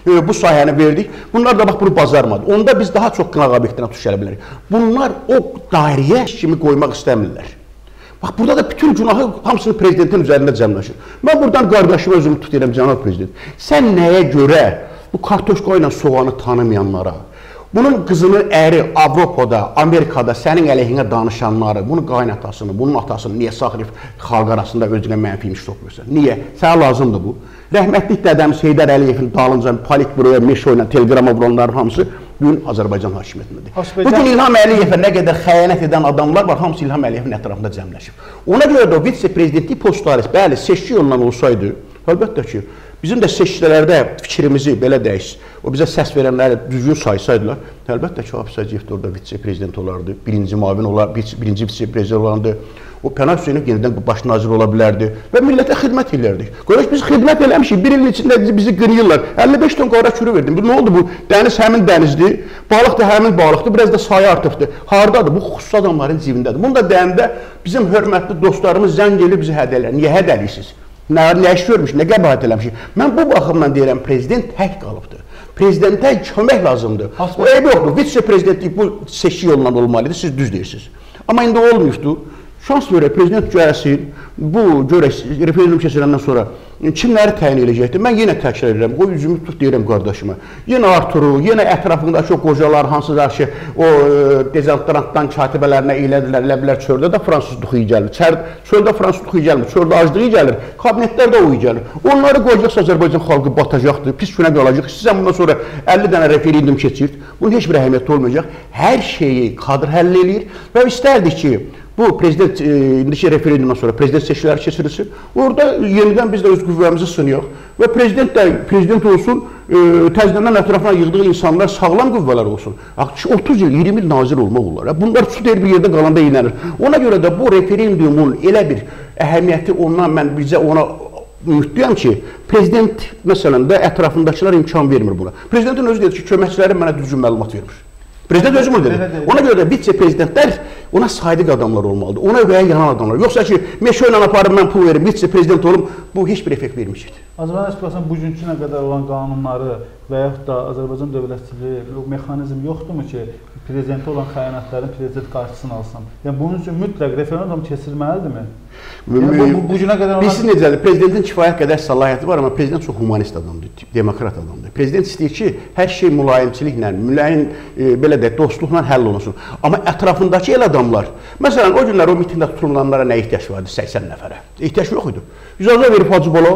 bu sahəni verdik. Bunlar da bax bunu bazarmadı. Onda biz daha çox qınaq obyektinə tuş gələ bilərik. Bunlar o dairəyə kimi qoymaq istəmirlər. Bax, burada da bütün günahı hamısını prezidentin üzərində cəmləşir. Mən buradan qardaşıma özümü tutuyorum, cənab prezident. Sən nəyə görə bu kartoşka ilə soğanı tanımayanlara, bunun qızının əri Avropada, Amerikada sənin əleyhinə danışanları, bunun qaynatasını, bunun atasını niyə saxlayıb xalq arasında özünə mənfi imiş topluyorsan? Niyə? Sənə lazımdır bu. Rəhmətlik dədəmiz Heydər Əliyevin dalınca Politburoya, Meşo ilə, Telegrama vuranların hamısı bugün Azərbaycan hakimiyyətindedir. Bugün İlham Əliyevə nə qədər xəyanət edən adamlar var, hamısı İlham Əliyevin ətrafında cəmləşib. Ona görə də o vitse-prezidentlik postları, bəli, seçki yolundan olsaydı, əlbəttə ki, bizim də seçkilərdə fikrimizi belə dəyiş, o bizə səs verənləri düzgün saysaydılar, əlbəttə ki, Hafız Hacıyev orada vitse-prezident olardı, birinci mavin olar, birinci vitse-prezident olardı, o Pənah Hüseynov yenidən baş nazir ola bilərdi və millətə xidmət elərdik. Görək, biz xidmət eləmişik, bir il içində bizi qınayırlar, əlli beş ton qara kürü verdim. Nə oldu bu? Dəniz həmin dənizdir, balıq da həmin balıqdır, biraz da sayı artıbdır. Haradadır? Bu xüsusi adamların cibindədir. Bunu da deyəndə bizim hörmətli dostlarımız zəng elib bizi hədəllər. Niyə hədəlirsiniz? Nə, nə iş görmüş, nə qəbahət eləmişik? Mən bu baxımdan deyirəm, prezident tək qalıbdır. Prezidentə kömək lazımdır. O eybi yoxdur, vitse-prezidentlik bu seçki yolundan olmalıdır, siz düz deyirsiniz. Amma indi olmuşdur. Şans verək, prezident görəsin, bu görək, referendum keçirəndən sonra kimləri təyin edəcəkdir? Mən yenə təkrar edirəm, o üzümü tut deyirəm qardaşıma. Yenə Arturu, yenə ətrafındakı o qocalar, hansılar ki, o dezodorantdan katibələrinə eylədilər, elə bilər çöldə də fransızlığı gəlir, çöldə fransızlığı gəlmir, çöldə aclığı gəlir, kabinetlərdə o gəlir. Onları qoyacaqsa Azərbaycan xalqı batacaqdır, pis günə qalacaq. Sizə bundan sonra əlli dənə referendum keçir, bunun heç bir əhəmiyyəti olmayacaq. Hər şeyi kadr həll eləyir və istərdik ki, bu prezident indiki referendumdan sonra prezident seçkiləri keçirilsin. Orada yenidən biz də öz qüvvəmizi sınıyaq və prezident də prezident olsun, təzədən ətrafına yığdığı insanlar sağlam qüvvələr olsun. otuz il, iyirmi il nazir olmaq olar. Bunlar tutur bir yerdə qalanda iynənir. Ona görə də bu referendumun elə bir əhəmiyyəti ondan mən bizə ona ümidliyəm ki, prezident məsələn də ətrafındakılar imkan vermir buna. Prezidentin özü deyir ki, köməkçilərim mənə düzgün məlumat vermir. Prezident özü bunu dedi. Ona görə də vitse-prezidentlər ona sadiq adamlar olmalıdır. Ona ürəyə yanan adamlar. Yoxsa ki, meşə ilə aparım, mən pul verim, vitse-prezident olum, bu heç bir effekt vermişdir. Azərbaycan Respublikasının bugünkü nə qədər olan qanunları və yaxud da Azərbaycan dövlətçiliyi mexanizm yoxdurmu ki, prezidenti olan xəyanətlərin prezident qarşısını alsın? Yəni, bunun üçün mütləq referendum keçirilməlidirmi? Bilsin necədir, prezidentin kifayət qədər səlahiyyəti var, amma prezident çox humanist adamdır, demokrat adamdır. Prezident istəyir ki, hər şey mülayimçiliklə, mülayim, belə də, dostluqla həll olunsun. Amma ətrafındakı el adamlar, məsələn, o günlər o mitingdə tutulanlara nə ehtiyac vardı? səksən nəfərə. Ehtiyac yox idi. İcazə verib Hacı Bala,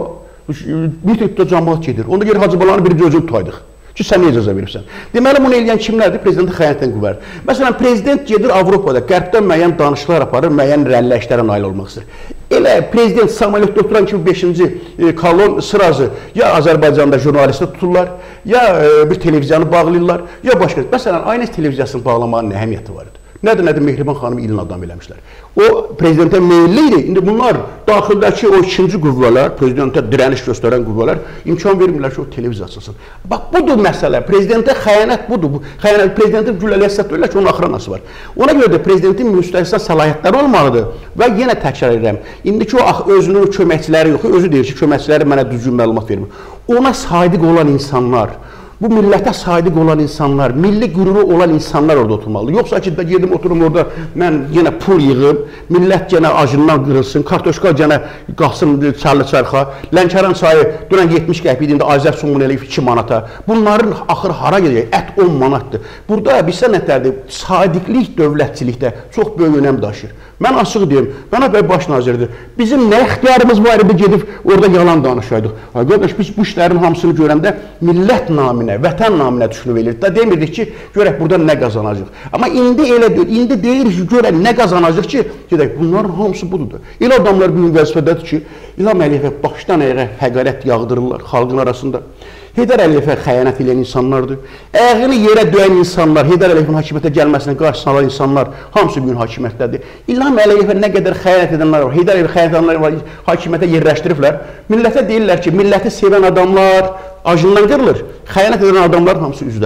mitingdə cəmaat gedir. Onda gəlir Hacı Balanı bir gözünü tutaydık. Ki, sən nə icazə veribsən? Deməli, bunu eləyən kimlərdir? Prezidentin xəyanətdən qüvvədir. Məsələn, prezident gedir Avropada, qərbdən müəyyən danışıqlar aparır, müəyyən rəlləşlərə nail olmaq istəyir. Elə prezident samolyotda oturan kimi beşinci kolon sırazı ya Azərbaycanda jurnalisti tuturlar, ya bir televiziyanı bağlayırlar, ya başqa. Məsələn, aynı televiziyasını bağlamanın nə əhəmiyyəti var idi? Nədir, nədir, Mehriban xanımı ilin adam eləmişlər. O, prezidentə meyilli idi. İndi bunlar, daxildəki o ikinci qüvvələr, prezidentə dirəniş göstərən qüvvələr imkan vermirlər ki, o televiziya açılsın. Bax, budur məsələ. Prezidentə xəyanət budur. Xəyanət, prezidentin gülləliyə səhv deyirlər ki, onun axıranası var. Ona görə də prezidentin müstəhisdən səlahiyyətləri olmalıdır və yenə təkrar edirəm. İndiki o özünün köməkçiləri yox, özü deyir ki, köməkçiləri mənə düzgün məlumat vermir. Ona sadiq olan insanlar, bu millətə sadiq olan insanlar, milli qüruru olan insanlar orada oturmalıdır. Yoxsa ki, gedim oturum orada, mən yenə pul yığım, millət yenə acından qırılsın, kartoşka yenə qalsın çarlı çarxa, Lənkəran çayı dünən yetmiş qəpik idi, indi Azər Sumun eləyib iki manata. Bunların axırı hara gedəcək? Ət on manatdır. Burada bilsə nətərdir? Sadiqlik dövlətçilikdə çox böyük önəm daşıyır. Mən açıq deyim, Pənah bəy baş nazirdir. Bizim nə ixtiyarımız var idi, gedib orada yalan danışaydıq. Qardaş, biz bu işlərin hamısını görəndə millət naminə, vətən naminə düşünüb eləyirdik. Da demirdik ki, görək burada nə qazanacaq. Amma indi elə deyil, indi deyirik ki, görək nə qazanacaq ki, gedək, bunların hamısı budur. Elə adamlar bir vəzifədədir ki, İlham Əliyevə başdan ayağa həqarət yağdırırlar xalqın arasında. Heydər Əliyevə xəyanət edən insanlardır. Ayağını yerə döyən insanlar, Heydər Əliyevin hakimiyyətə gəlməsinin qarşısına alan insanlar hamısı bugün hakimiyyətdədir. İlham Əliyevə nə qədər xəyanət edənlər var, Heydər Əliyevə xəyanət edənlər var, hakimiyyətə yerləşdiriblər. Millətə deyirlər ki, milləti sevən adamlar acından qırılır, xəyanət edən adamlar hamısı üzdədir.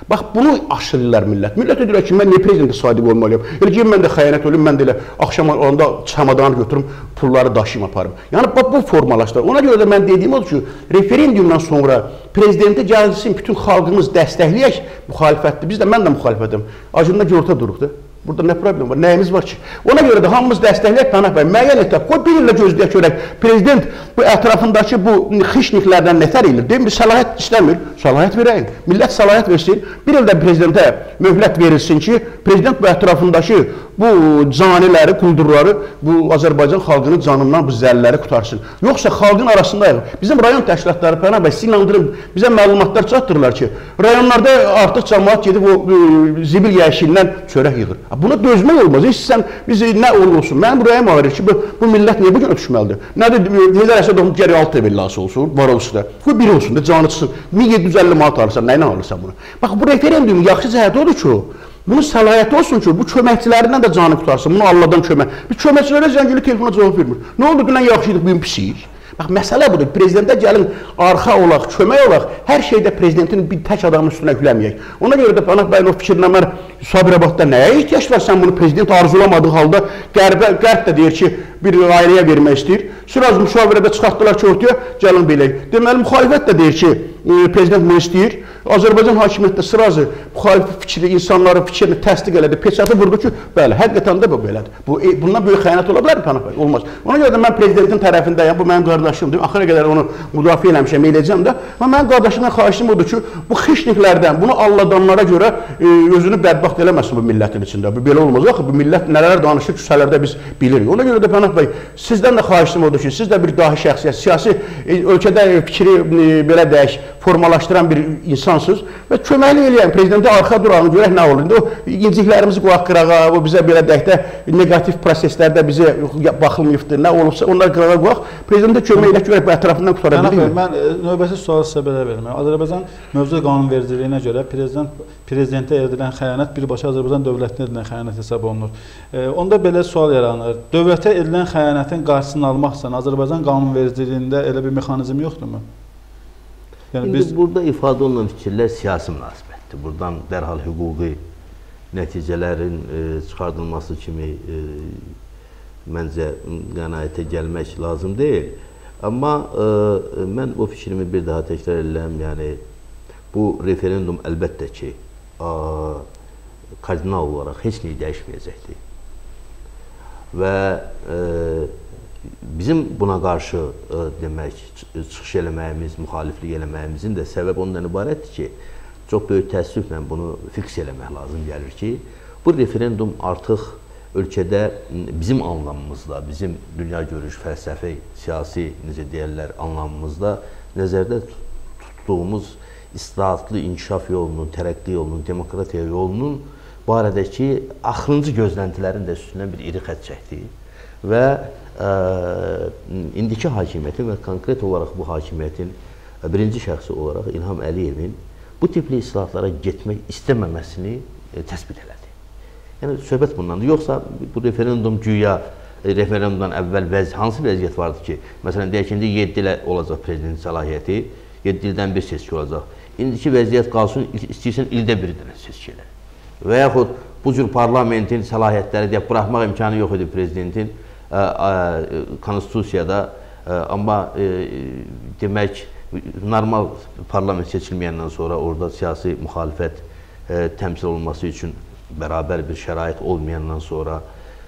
Bax, bunu aşırırlar millət. Millət deyirlər ki, mən niyə prezidentə sadiq olmalıyam? Elə ki, mən də xəyanət oluyum, mən də elə axşam onda çamadanı götürüm, pulları daşıyım, aparım. Yəni, bax, bu formalaşdır. Ona görə də mən dediyim odur ki, referendumdan sonra prezidentə gəlsin, bütün xalqımız dəstəkləyək, müxalifətdir. Biz də, mən də müxalifətim. Acında görtə duruq da. Burada nə problem var, nəyimiz var ki? Ona görə də hamımız dəstəkləyək, Pənah bəy, müəyyən etək, qoy bir illə gözləyək görək. Prezident bu ətrafındakı bu xişniklərdən nətər edir? Deyim, bir səlahiyyət istəmir, səlahiyyət verəyim. Millət səlahiyyət versin, bir ildə prezidentə möhlət verilsin ki, prezident bu ətrafındakı bu caniləri, quldurları, bu Azərbaycan xalqının canından bu zəlləri qutarsın. Yoxsa xalqın arasındayıq. Bizim rayon təşkilatları, Pənah bəy, siz inandırın, bizə məlumatlar çatdırırlar ki, rayonlarda artıq cəmaət gedib o zibil yəşilindən çörək yığır. Buna dözmək olmaz. İstəsən, biz nə olur olsun. Mənim rəyim ağrır ki, bu, bu millət niyə bugün ötüşməlidir? Nədir, Heydər Əsədovun gəri altı evlası olsun, var olsun da. Bu biri olsun da, canı çıxsın. min yeddi yüz əlli manat alırsan, nə ilə alırsan bunu? Bax, bu referendumun yaxşı cəhəti odur ki, bunun səlahiyyəti olsun ki, bu köməkçilərindən də canı qutarsın, bunu Allahdan kömək. Bir köməkçilərə zəngili telefona cavab vermir. Nə oldu, dünən yaxşıydık, bugün pisiyik. Bax, məsələ budur. Prezidentə gəlin, arxa olaq, kömək olaq, hər şeydə prezidentin bir tək adamın üstünə yükləməyək. Ona görə də Pənah bəyin o fikirlə mən Sabirabadda nəyə ehtiyac var? Sən bunu prezident arzulamadığı halda qərbə, qərb də deyir ki, bir ailəyə vermək istəyir. Sıraz müşavirədə çıxartdılar ki, ortaya gəlin belə. Deməli, müxalifət də deyir ki, prezident bunu istəyir. Azərbaycan hakimiyyətdə sırazı müxalif fikri, insanların fikrini təsdiq elədi, peçatı vurdu ki, bəli, həqiqətən də bu belədir. Bu, e, bundan böyük xəyanət ola bilər mi, Pənah bəy? Olmaz. Ona görə də mən prezidentin tərəfindəyəm, bu mənim qardaşımdır. Axıra qədər onu müdafiə eləmişəm, eləyəcəm də. Amma mənim qardaşımdan xahişim odur ki, bu xişniklərdən, bunu alladanlara görə e, özünü bədbaxt eləməsin bu millətin içində. Bu belə olmaz. Axı, bu millət nələr danışır, küçələrdə biz bilirik. Ona görə də Pənah bəy, sizdən də xahişim odur ki, siz də bir dahi şəxsiyyət, siyasi e, ölkədə fikri e, belə deyək, formalaşdıran bir insansınız və köməkli eləyən prezidentə arxa durağını görək nə olur. İndi o inciklərimizi qoyaq qırağa, o bizə belə deyək də negativ proseslərdə bizə baxılmayıbdır, nə olubsa onları qırağa qoyaq. Prezidentə kömək elək görək bu ətrafından qutara bilir mi? Mən növbəti sualı sizə belə verim. Azərbaycan mövcud qanunvericiliyinə görə prezident prezidentə edilən xəyanət birbaşa Azərbaycan dövlətinə edilən xəyanət hesab olunur. E, onda belə sual yaranır. Dövlətə edilən xəyanətin qarşısını almaq üçün Azərbaycan qanunvericiliyində elə bir mexanizm yoxdurmu? Yəni İndi biz... burada ifadə olunan fikirlər siyasi münasibətdir. Buradan dərhal hüquqi nəticələrin e, çıxardılması kimi e, məncə qənaətə gəlmək lazım deyil. Amma e, mən o fikrimi bir daha təkrar edirəm. Yəni bu referendum əlbəttə ki, a, kardinal olaraq heç nəyi dəyişməyəcəkdir. Və e, bizim buna qarşı ə, demək, çıxış eləməyimiz, müxaliflik eləməyimizin də səbəb ondan ibarətdir ki, çox böyük təəssüflə bunu fiks eləmək lazım gəlir ki, bu referendum artıq ölkədə bizim anlamımızda, bizim dünya görüş, fəlsəfi, siyasi, necə deyərlər, anlamımızda nəzərdə tutduğumuz islahatlı inkişaf yolunun, tərəqqi yolunun, demokratiya yolunun barədəki axırıncı gözləntilərin də üstündən bir iri xətt çəkdi və Ə, indiki hakimiyyətin və konkret olaraq bu hakimiyyətin birinci şəxsi olaraq İlham Əliyevin bu tipli islahatlara getmək istəməməsini e, təsbit elədi. Yəni, söhbət bundandır. Yoxsa bu referendum güya, e, referendumdan əvvəl vəz, hansı vəziyyət vardı ki, məsələn, deyək ki, indi yeddi ilə olacaq prezident səlahiyyəti, yeddi ildən bir seçki olacaq. İndiki vəziyyət qalsın, istəyirsən ildə bir dənə seçki elə. Və yaxud bu cür parlamentin səlahiyyətləri deyək, buraxmaq imkanı yox idi prezidentin, konstitusiyada, amma demək, normal parlament seçilməyəndən sonra orada siyasi müxalifət təmsil olunması üçün bərabər bir şərait olmayandan sonra,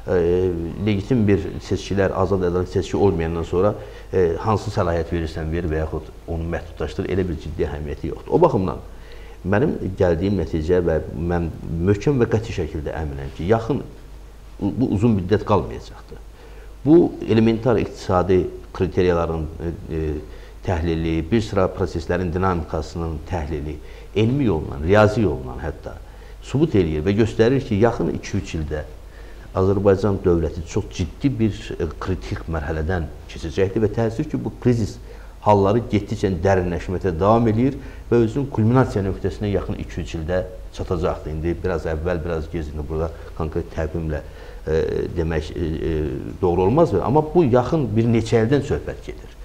legitim bir seçkilər, azad ədalət seçki olmayandan sonra hansı səlahiyyət verirsən ver və yaxud onu məhdudlaşdır, elə bir ciddi əhəmiyyəti yoxdur. O baxımdan mənim gəldiyim nəticə və mən möhkəm və qəti şəkildə əminəm ki, yaxın, bu uzun müddət qalmayacaqdır. Bu elementar iqtisadi kriteriyaların e, təhlili, bir sıra proseslərin dinamikasının təhlili, elmi yolla, riyazi yolla hətta sübut eləyir və göstərir ki, yaxın iki üç ildə Azərbaycan dövləti çox ciddi bir e, kritik mərhələdən keçəcəkdir və təəssüf ki, bu krizis halları getdikcə dərinləşməkdə davam edir və özünün kulminasiya nöqtəsinə yaxın iki üç ildə çatacaqdır. İndi biraz əvvəl, biraz gec, burada konkret təqvimlə E, demək e, doğru olmaz. Amma bu yaxın bir neçə ildən söhbət gedir.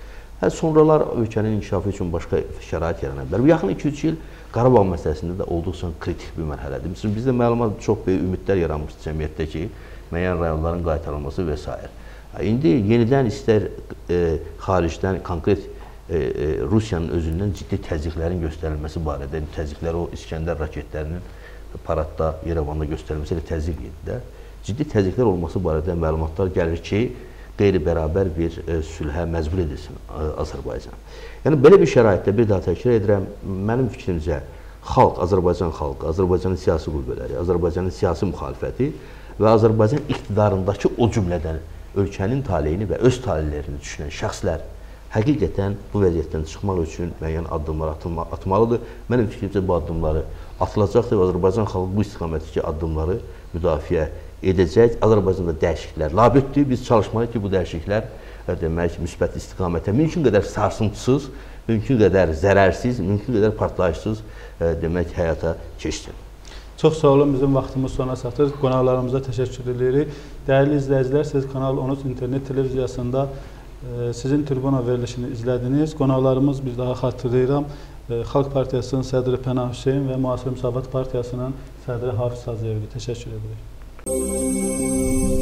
Hə, sonralar ölkənin inkişafı üçün başqa şərait yarana bilər. Bu yaxın iki üç il Qarabağ məsələsində də olduqca kritik bir mərhələdir. Məsələn, bizdə məlumat çox böyük ümidlər yaranmışdı cəmiyyətdə ki, müəyyən rayonların qaytarılması və s. İndi yenidən istər e, xaricdən konkret e, e, Rusiyanın özündən ciddi təzyiqlərin göstərilməsi barədə, təzyiqlər o İskəndər raketlərinin paradda, Yerevanda göstərilməsi ilə təzyiq edildi. Ciddi təzyiqlər olması barədə məlumatlar gəlir ki, qeyri-bərabər bir e, sülhə məcbur edilsin e, Azərbaycan. Yəni, belə bir şəraitdə bir daha təkrar edirəm, mənim fikrimcə xalq, Azərbaycan xalqı, Azərbaycanın siyasi qüvvələri, Azərbaycanın siyasi müxalifəti və Azərbaycan iqtidarındakı o cümlədən ölkənin taleyini və öz taleylərini düşünən şəxslər həqiqətən bu vəziyyətdən çıxmaq üçün müəyyən addımlar atılma, atmalıdır. Mənim fikrimcə bu addımları atılacaqdır və Azərbaycan xalqı bu istiqamətdəki addımları müdafiə edəcək. Azərbaycanda dəyişikliklər labüddür. Biz çalışmalıyıq ki, bu dəyişikliklər demək, müsbət istiqamətə mümkün qədər sarsıntısız, mümkün qədər zərərsiz, mümkün qədər partlayışsız demək, həyata keçsin. Çox sağ olun, bizim vaxtımız sona çatır. Qonaqlarımıza təşəkkür edirik. Dəyərli izləyicilər, siz Kanal on üç internet televiziyasında e, sizin tribuna verilişini izlədiniz. Qonaqlarımız bir daha xatırlayıram. E, Xalq Partiyasının sədri Pənah Hüseyn və Müasir Müsavat Partiyasının sədri Hafiz Hacıyevdir. Təşəkkür edirik.